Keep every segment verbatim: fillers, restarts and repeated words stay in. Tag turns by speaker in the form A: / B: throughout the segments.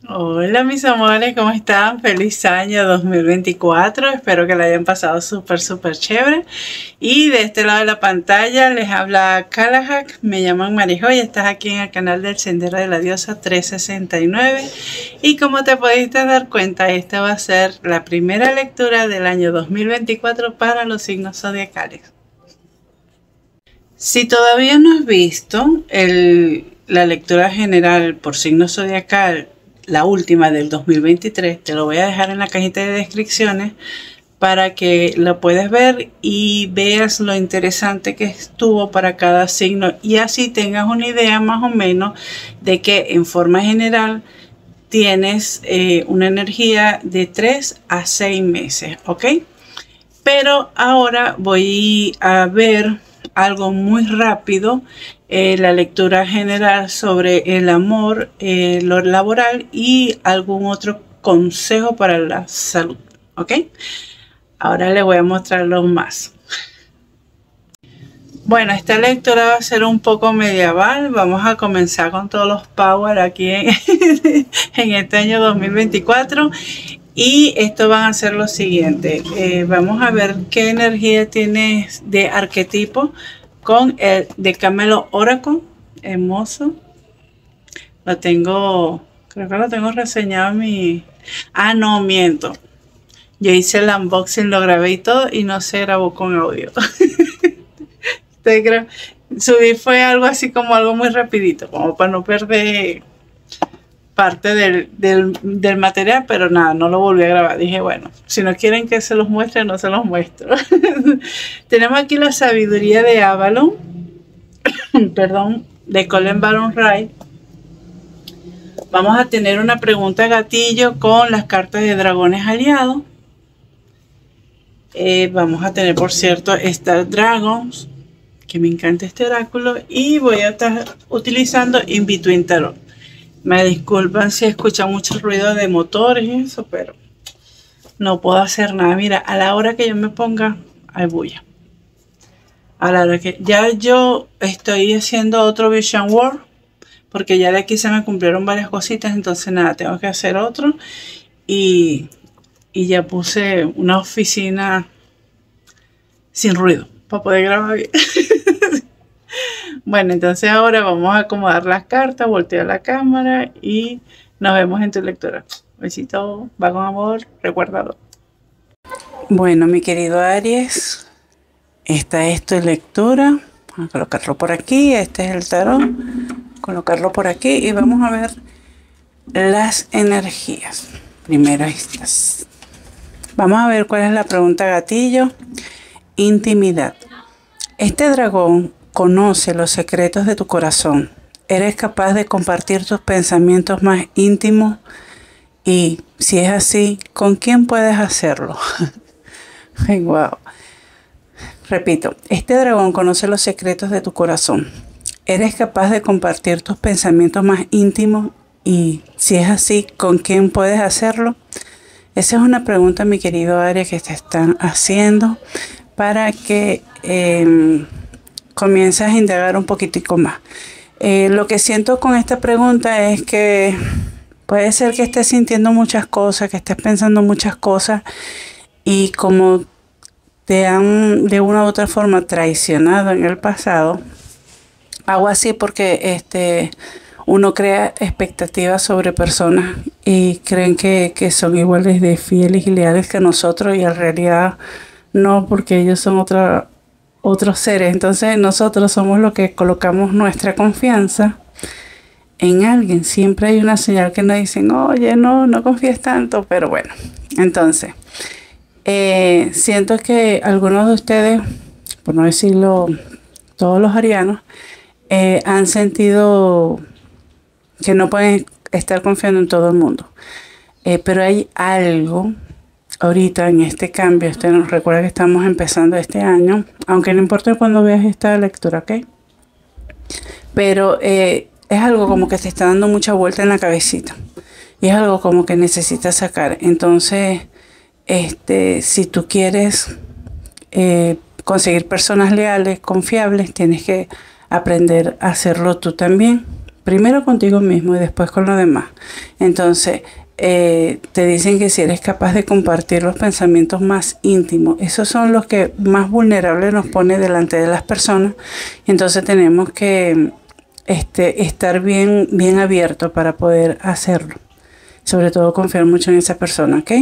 A: Hola mis amores, ¿cómo están? Feliz año dos mil veinticuatro, espero que la hayan pasado súper súper chévere. Y de este lado de la pantalla les habla Kalahak, me llaman Marijo y estás aquí en el canal del Sendero de la Diosa trescientos sesenta y nueve. Y como te pudiste dar cuenta, esta va a ser la primera lectura del año dos mil veinticuatro para los signos zodiacales. Si todavía no has visto el, la lectura general por signo zodiacal, la última del dos mil veintitrés, te lo voy a dejar en la cajita de descripciones para que lo puedas ver y veas lo interesante que estuvo para cada signo y así tengas una idea más o menos de que en forma general tienes eh, una energía de tres a seis meses, ¿ok? Pero ahora voy a ver algo muy rápido, eh, la lectura general sobre el amor, eh, lo laboral y algún otro consejo para la salud, ¿ok? Ahora les voy a mostrar los más. Bueno, esta lectura va a ser un poco medieval. Vamos a comenzar con todos los power aquí en, en este año dos mil veinticuatro. Y esto van a ser lo siguiente. Eh, vamos a ver qué energía tienes de arquetipo con el de Camelo Oracle. Hermoso. Lo tengo, creo que lo tengo reseñado en mi... Ah, no, miento. Yo hice el unboxing, lo grabé y todo y no se grabó con audio. Creo, subí fue algo así como algo muy rapidito, como para no perder parte del, del, del material, pero nada, no lo volví a grabar. Dije, bueno, si no quieren que se los muestre, no se los muestro. Tenemos aquí la sabiduría de Avalon, perdón, de Colin Baron Wright. Vamos a tener una pregunta gatillo con las cartas de dragones aliados. Eh, vamos a tener, por cierto, Star Dragons, que me encanta este oráculo, y voy a estar utilizando In Between Tarot. Me disculpan si escuchan mucho ruido de motores y eso, pero no puedo hacer nada. Mira, a la hora que yo me ponga, hay bulla. A la hora que ya yo estoy haciendo otro Vision World, porque ya de aquí se me cumplieron varias cositas, entonces nada, tengo que hacer otro. Y, y ya puse una oficina sin ruido para poder grabar bien. Bueno, entonces ahora vamos a acomodar las cartas, voltear la cámara y nos vemos en tu lectura. Besito, va con amor, recuérdalo. Bueno, mi querido Aries, esta es tu lectura. Vamos a colocarlo por aquí, este es el tarot. Colocarlo por aquí y vamos a ver las energías. Primero estas. Vamos a ver cuál es la pregunta gatillo. Intimidad. Este dragón conoce los secretos de tu corazón. Eres capaz de compartir tus pensamientos más íntimos y, si es así, ¿con quién puedes hacerlo? Ay, wow. Repito, este dragón conoce los secretos de tu corazón. Eres capaz de compartir tus pensamientos más íntimos y, si es así, ¿con quién puedes hacerlo? Esa es una pregunta, mi querido Aries, que te están haciendo para que eh, comiences a indagar un poquitico más. Eh, lo que siento con esta pregunta es que puede ser que estés sintiendo muchas cosas, que estés pensando muchas cosas y como te han de una u otra forma traicionado en el pasado. Hago así porque este, uno crea expectativas sobre personas y creen que, que son iguales de fieles y leales que nosotros y en realidad no, porque ellos son otra, otros seres. Entonces nosotros somos los que colocamos nuestra confianza en alguien. Siempre hay una señal que nos dicen, oye, no, no confíes tanto, pero bueno. Entonces, eh, siento que algunos de ustedes, por no decirlo todos los arianos, eh, han sentido que no pueden estar confiando en todo el mundo. Eh, pero hay algo ahorita en este cambio. Usted nos recuerda que estamos empezando este año, aunque no importa cuando veas esta lectura, ¿ok? Pero eh, es algo como que te está dando mucha vuelta en la cabecita y es algo como que necesitas sacar. Entonces, este, si tú quieres eh, conseguir personas leales, confiables, tienes que aprender a hacerlo tú también. primero contigo mismo y después con los demás. Entonces, eh, te dicen que si eres capaz de compartir los pensamientos más íntimos, esos son los que más vulnerables nos pone delante de las personas. Entonces tenemos que este, estar bien, bien abiertos para poder hacerlo. Sobre todo confiar mucho en esa persona, ¿ok?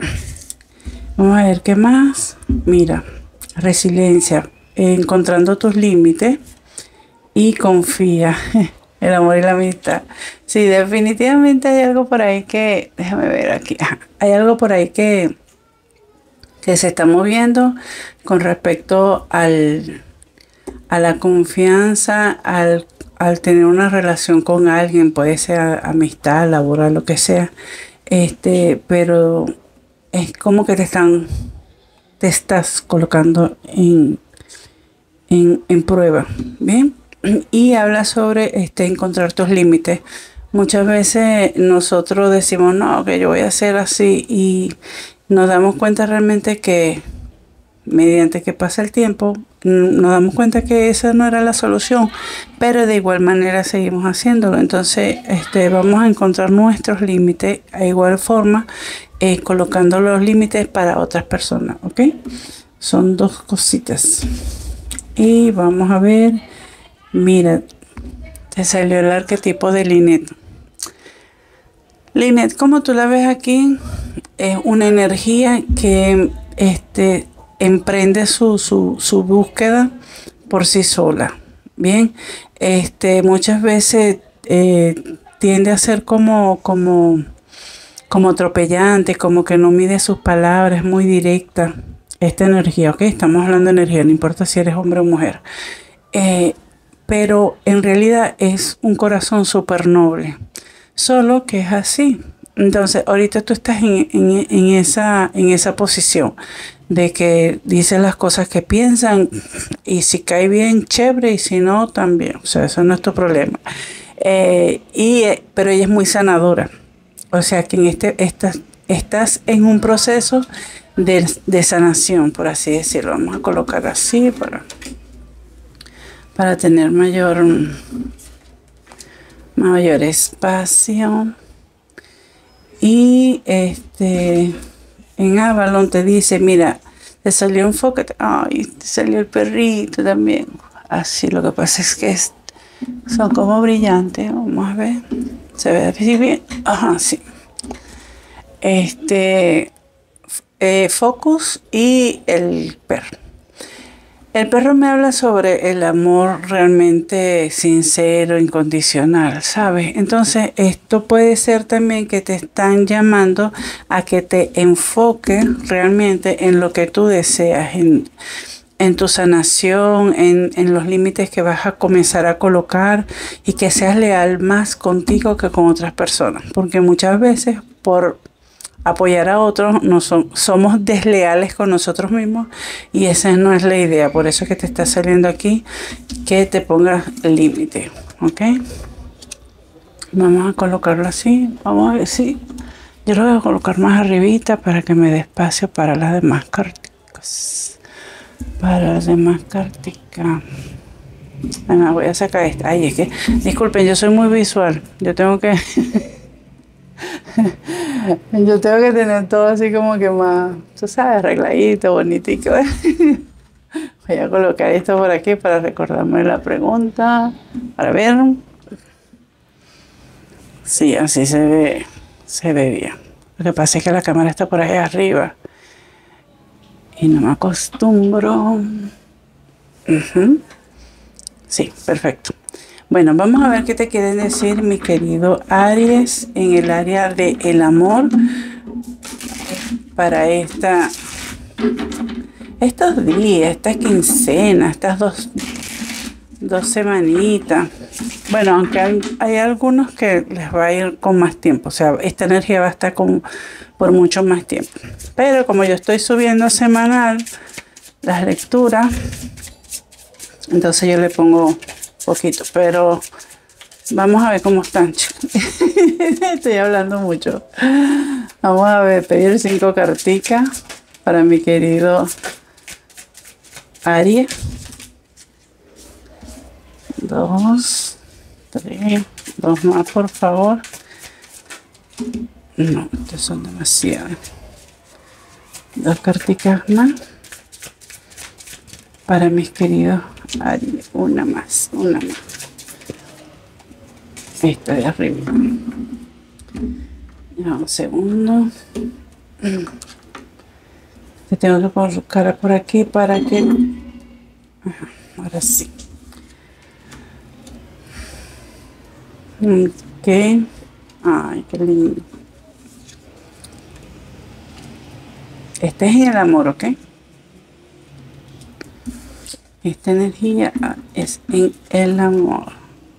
A: Vamos a ver qué más. Mira, resiliencia, encontrando tus límites y confía. El amor y la amistad. Sí, definitivamente hay algo por ahí que, déjame ver aquí, hay algo por ahí que, que se está moviendo con respecto al, a la confianza, al, al tener una relación con alguien, puede ser amistad, laboral, lo que sea, este, pero es como que te están, te estás colocando en, en, en prueba, ¿bien? Y habla sobre este, encontrar tus límites. Muchas veces nosotros decimos, no, que yo voy a hacer así, y nos damos cuenta realmente que mediante que pasa el tiempo, nos damos cuenta que esa no era la solución, pero de igual manera seguimos haciéndolo. Entonces este, vamos a encontrar nuestros límites de igual forma, eh, colocando los límites para otras personas, ¿ok? Son dos cositas. Y vamos a ver. Mira, te salió el arquetipo de Lynette. Lynette, como tú la ves aquí, es una energía que este, emprende su, su, su búsqueda por sí sola. Bien, este, muchas veces eh, tiende a ser como, como, como atropellante, como que no mide sus palabras, es muy directa. Esta energía, ok, estamos hablando de energía, no importa si eres hombre o mujer. Eh, pero en realidad es un corazón súper noble, solo que es así. Entonces ahorita tú estás en, en, en, esa, en esa posición de que dices las cosas que piensan, y si cae bien, chévere, y si no, también. O sea, eso no es tu problema. Eh, y, pero ella es muy sanadora. O sea que en este, estás, estás en un proceso de, de sanación, por así decirlo. Vamos a colocar así para... para tener mayor mayor espacio. Y este en Avalon te dice, mira, te salió un foco, ay, te salió el perrito también. Así, lo que pasa es que es, son como brillantes. Vamos a ver, se ve así bien. Ajá, sí. Este eh, Focus y el perro. El perro me habla sobre el amor realmente sincero, incondicional, ¿sabes? Entonces, esto puede ser también que te están llamando a que te enfoques realmente en lo que tú deseas, en, en tu sanación, en, en los límites que vas a comenzar a colocar, y que seas leal más contigo que con otras personas. Porque muchas veces, por apoyar a otros, no son, somos desleales con nosotros mismos, y esa no es la idea. Por eso es que te está saliendo aquí que te pongas límite, ¿ok? Vamos a colocarlo así. Vamos a ver si yo lo voy a colocar más arribita para que me dé espacio para las demás carticas. Para las demás carticas. Bueno, voy a sacar esta. Ay, es que, disculpen, yo soy muy visual. Yo tengo que... Yo tengo que tener todo así como que más, tú sabes, arregladito, bonitico. Voy a colocar esto por aquí para recordarme la pregunta, para ver. Sí, así se ve, se ve bien. Lo que pasa es que la cámara está por ahí arriba y no me acostumbro. Uh-huh. Sí, perfecto. Bueno, vamos a ver qué te quieren decir, mi querido Aries, en el área del amor para esta, estos días, esta quincena, estas dos, dos semanitas. Bueno, aunque hay, hay algunos que les va a ir con más tiempo, o sea, esta energía va a estar con, por mucho más tiempo. Pero como yo estoy subiendo semanal las lecturas, entonces yo le pongo poquito, pero vamos a ver cómo están, chicos. Estoy hablando mucho. Vamos a ver, pedir cinco carticas para mi querido Aries. Dos, tres, Dos más, por favor. No, estos son demasiados. Dos carticas más. Para mis queridos Aries. Una más, una más. Esta de arriba. Ya, un segundo. Te tengo que colocar por aquí para que... Ajá, ahora sí. Ok. Ay, qué lindo. Este es el amor, ¿ok? Esta energía es en el amor.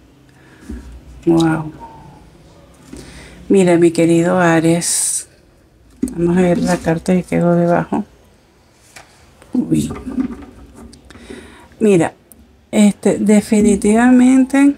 A: Wow. Mira, mi querido Aries. Vamos a ver la carta que quedó debajo. Uy. Mira, este, definitivamente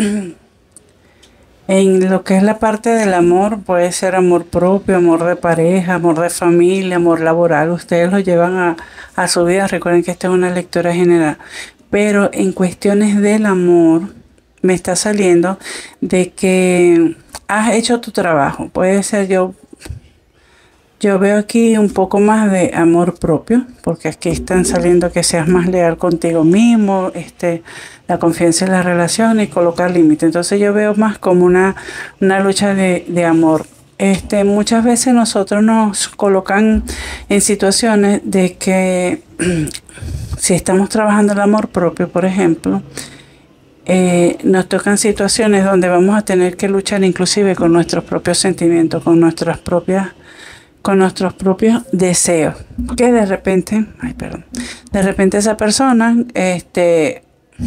A: en lo que es la parte del amor, puede ser amor propio, amor de pareja, amor de familia, amor laboral. Ustedes lo llevan a, a su vida. Recuerden que esta es una lectura general. Pero en cuestiones del amor, me está saliendo de que has hecho tu trabajo. Puede ser yo... Yo veo aquí un poco más de amor propio, porque aquí están saliendo que seas más leal contigo mismo, este, la confianza en la relación y colocar límites. Entonces yo veo más como una, una lucha de, de amor. Este, muchas veces nosotros nos colocan en situaciones de que si estamos trabajando el amor propio, por ejemplo, eh, nos tocan situaciones donde vamos a tener que luchar inclusive con nuestros propios sentimientos, con nuestras propias con nuestros propios deseos, que de repente, ay, perdón, de repente esa persona, este,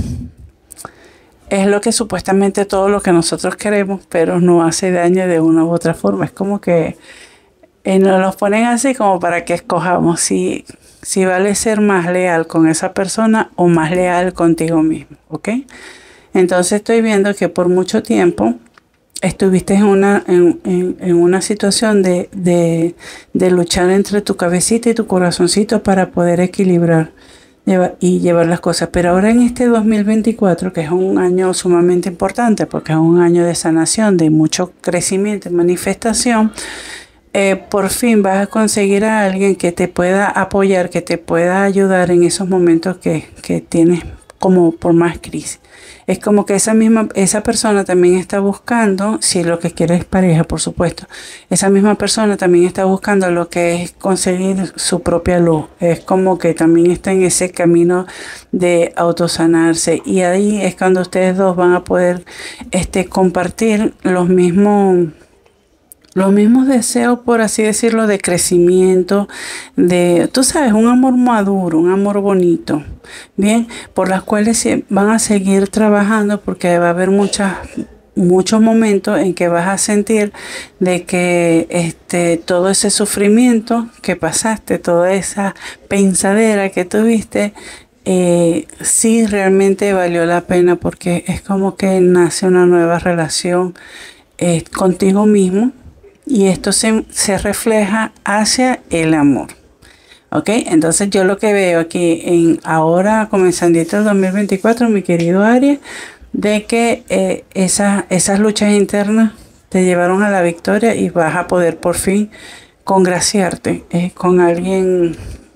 A: es lo que supuestamente todo lo que nosotros queremos, pero nos hace daño de una u otra forma. Es como que eh, nos los ponen así como para que escojamos si, si vale ser más leal con esa persona o más leal contigo mismo, ¿ok? Entonces estoy viendo que por mucho tiempo estuviste en una, en, en, en una situación de, de, de luchar entre tu cabecita y tu corazoncito para poder equilibrar lleva, y llevar las cosas. Pero ahora en este dos mil veinticuatro, que es un año sumamente importante, porque es un año de sanación, de mucho crecimiento y manifestación, eh, por fin vas a conseguir a alguien que te pueda apoyar, que te pueda ayudar en esos momentos que, que tienes como por más crisis. Es como que esa misma, esa persona también está buscando, si lo que quiere es pareja, por supuesto, esa misma persona también está buscando lo que es conseguir su propia luz. Es como que también está en ese camino de autosanarse. Y ahí es cuando ustedes dos van a poder este, compartir los mismos... Los mismos deseos, por así decirlo, de crecimiento, de, tú sabes, un amor maduro, un amor bonito, bien, por las cuales van a seguir trabajando porque va a haber muchas, muchos momentos en que vas a sentir de que este, todo ese sufrimiento que pasaste, toda esa pensadera que tuviste, eh, sí realmente valió la pena porque es como que nace una nueva relación eh, contigo mismo. Y esto se, se refleja hacia el amor. ¿Ok? Entonces yo lo que veo aquí en ahora comenzando el dos mil veinticuatro, mi querido Aries, de que eh, esas, esas luchas internas te llevaron a la victoria y vas a poder por fin congraciarte eh, con alguien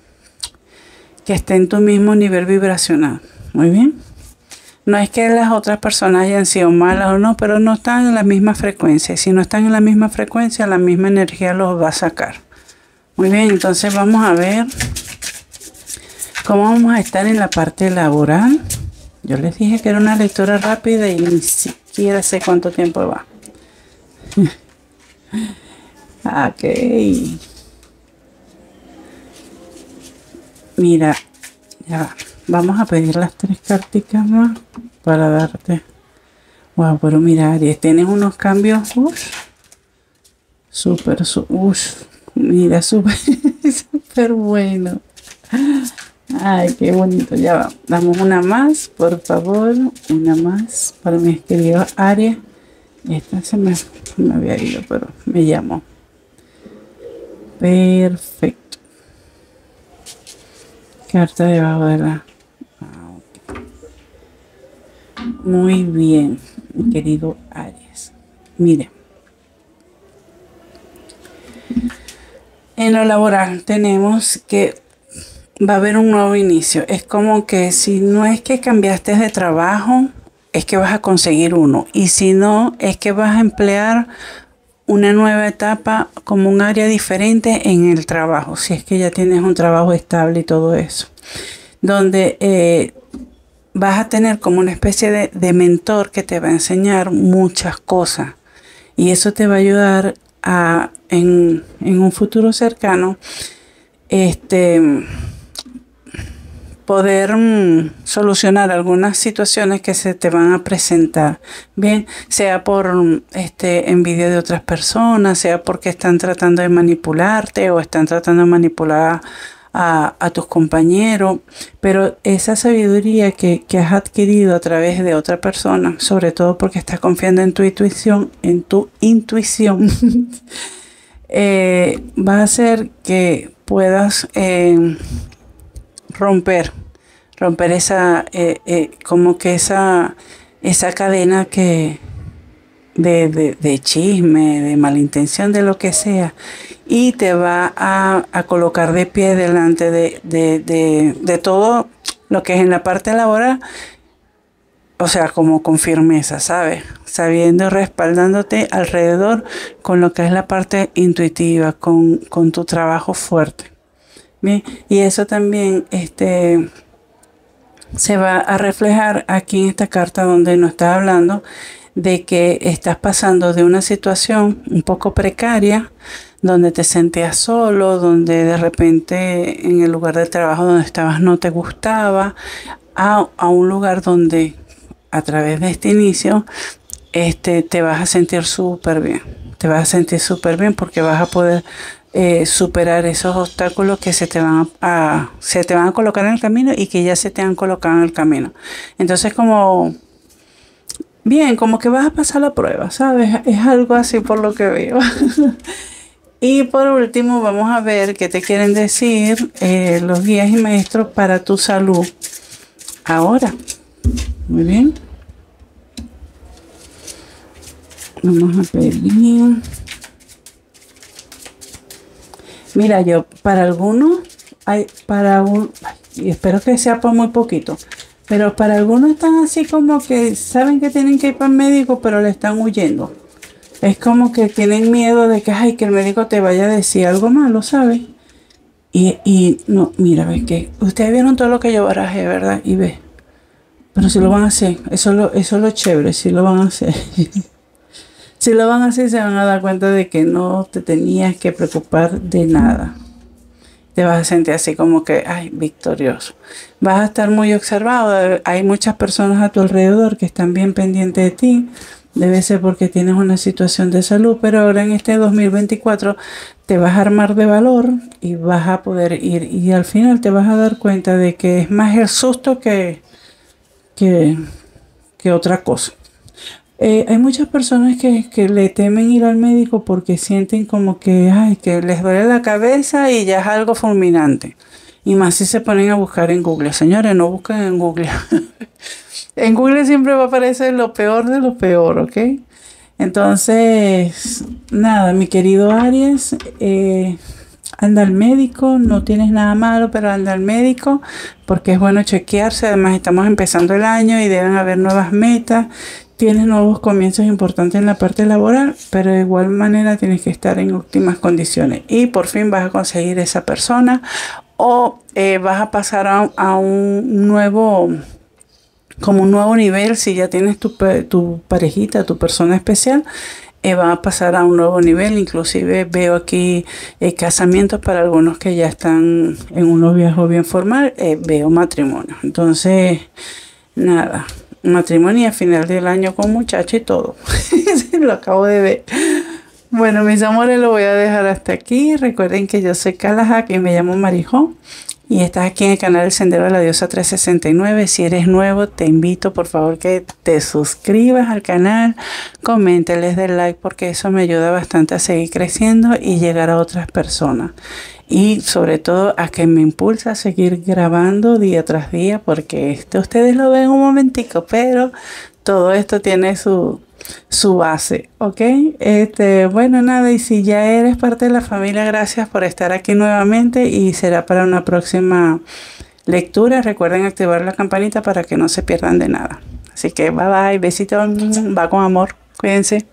A: que esté en tu mismo nivel vibracional. Muy bien. No es que las otras personas hayan sido malas o no, pero no están en la misma frecuencia. Si no están en la misma frecuencia, la misma energía los va a sacar. Muy bien, entonces vamos a ver cómo vamos a estar en la parte laboral. Yo les dije que era una lectura rápida y ni siquiera sé cuánto tiempo va. Ok. Mira, ya va. Vamos a pedir las tres carticas más para darte. Wow, pero mira, Aries, tienes unos cambios. Uff. Súper, uff. Mira, súper, súper bueno. Ay, qué bonito. Ya va. Damos una más, por favor. Una más para mis queridos Aries. Esta se me, me había ido, pero me llamó. Perfecto. Carta debajo de la... Muy bien. mi querido Aries. Mire, en lo laboral tenemos que va a haber un nuevo inicio. Es como que si no es que cambiaste de trabajo, es que vas a conseguir uno. Y si no, es que vas a emplear una nueva etapa como un área diferente en el trabajo. Si es que ya tienes un trabajo estable y todo eso. Donde eh, vas a tener como una especie de, de mentor que te va a enseñar muchas cosas. Y eso te va a ayudar a, en, en un futuro cercano, este... poder mm, solucionar algunas situaciones que se te van a presentar, bien, sea por mm, este, envidia de otras personas, sea porque están tratando de manipularte o están tratando de manipular a, a tus compañeros, pero esa sabiduría que, que has adquirido a través de otra persona, sobre todo porque estás confiando en tu intuición, en tu intuición, eh, va a hacer que puedas eh, romper, romper esa, eh, eh, como que esa, esa cadena que de, de, de chisme, de malintención, de lo que sea, y te va a, a colocar de pie delante de, de, de, de todo lo que es en la parte laboral, o sea, como con firmeza, ¿sabes? Sabiendo, respaldándote alrededor con lo que es la parte intuitiva, con, con tu trabajo fuerte. Bien, y eso también este, se va a reflejar aquí en esta carta donde nos está hablando de que estás pasando de una situación un poco precaria, donde te sentías solo, donde de repente en el lugar de trabajo donde estabas no te gustaba, a, a un lugar donde a través de este inicio este, te vas a sentir súper bien. Te vas a sentir súper bien porque vas a poder Eh, superar esos obstáculos que se te van a, a se te van a colocar en el camino y que ya se te han colocado en el camino. Entonces como bien, como que vas a pasar la prueba, ¿sabes? Es algo así por lo que veo. Y por último vamos a ver qué te quieren decir eh, los guías y maestros para tu salud ahora. Muy bien, vamos a pedir. Mira, yo, para algunos, hay, para un, y espero que sea por muy poquito, pero para algunos están así como que saben que tienen que ir para el médico, pero le están huyendo. Es como que tienen miedo de que, ay, que el médico te vaya a decir algo malo, ¿sabes? Y, y no, mira, ves que ustedes vieron todo lo que yo barajé, ¿verdad? Y ve, pero si lo van a hacer, eso es lo, eso es lo chévere, si lo van a hacer. Si lo van a hacer, se van a dar cuenta de que no te tenías que preocupar de nada. Te vas a sentir así como que, ay, victorioso. Vas a estar muy observado. Hay muchas personas a tu alrededor que están bien pendientes de ti. Debe ser porque tienes una situación de salud, pero ahora en este dos mil veinticuatro te vas a armar de valor y vas a poder ir. Y al final te vas a dar cuenta de que es más el susto que, que, que otra cosa. Eh, hay muchas personas que, que le temen ir al médico porque sienten como que, ay, que les duele la cabeza y ya es algo fulminante. Y más si se ponen a buscar en Google. Señores, no busquen en Google. En Google siempre va a aparecer lo peor de lo peor, ¿ok? Entonces, nada, mi querido Aries, eh, anda al médico, no tienes nada malo, pero anda al médico porque es bueno chequearse. Además, estamos empezando el año y deben haber nuevas metas. Tienes nuevos comienzos importantes en la parte laboral, pero de igual manera tienes que estar en óptimas condiciones. Y por fin vas a conseguir esa persona o eh, vas a pasar a, a un nuevo, como un nuevo nivel. Si ya tienes tu, tu parejita, tu persona especial, eh, va a pasar a un nuevo nivel. Inclusive veo aquí eh, casamientos para algunos que ya están en un noviazgo bien formal. Eh, veo matrimonio. Entonces, nada. Matrimonio a final del año con muchacho y todo. Lo acabo de ver. Bueno, mis amores, lo voy a dejar hasta aquí. Recuerden que yo soy Kalaja, que me llamo Marijón. y estás aquí en el canal El Sendero de la Diosa trescientos sesenta y nueve. Si eres nuevo, te invito por favor que te suscribas al canal, comenta, les dé like, porque eso me ayuda bastante a seguir creciendo y llegar a otras personas. Y sobre todo a que me impulsa a seguir grabando día tras día, porque esto ustedes lo ven un momentico, pero todo esto tiene su, su base, ¿ok? Este, bueno, nada, y si ya eres parte de la familia, gracias por estar aquí nuevamente y será para una próxima lectura. Recuerden activar la campanita para que no se pierdan de nada. Así que bye bye, besitos, va con amor, cuídense.